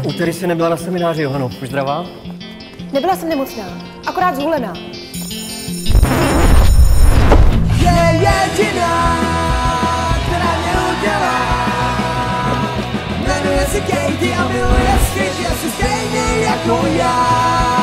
úterý jsi nebyla na semináři, Johano. Už zdravá? Nebyla jsem nemocná, akorát zhulená. Je jediná, která mě udělá. Jmenuje se Katie a miluje svět, je si stejný jako já.